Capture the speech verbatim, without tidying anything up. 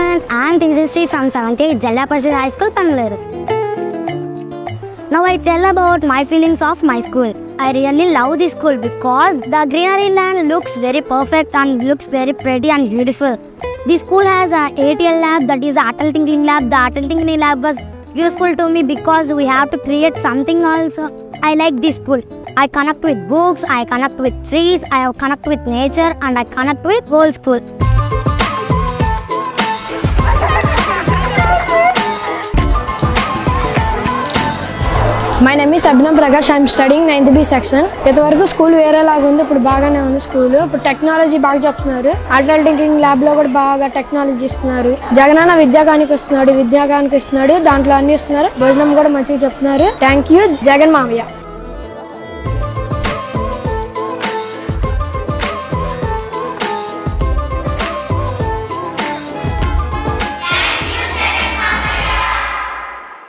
student and Things History from seventh eight Jalla Parishad High School, Pannaluru. Now I tell about my feelings of my school. I really love this school because the greenery land looks very perfect and looks very pretty and beautiful. This school has a A T L lab, that is the Atal Tinkering lab. The Atal Tinkering lab was useful to me because we have to create something also. I like this school. I connect with books, I connect with trees, I connect with nature, and I connect with whole school. My name is Abhinav Prakash. I am studying ninth B section. ఇంతవరకు school వేరేలాగా ఉంది, ఇప్పుడు బాగానే ఉంది school. ఇప్పుడు technology బాగా చెప్తున్నారు. Atal tinkering lab లో కూడా బాగా టెక్నాలజీ ఇస్తున్నారు. జగనన్న విద్యాకానికి వస్తున్నాడు, విద్యాకానికి ఇస్తున్నాడు, దాంట్లో అన్ని ఇస్తున్నారు. భోజనం కూడా మంచిగా చెప్తున్నారు. థ్యాంక్ యూ జగన్ మావయ్య.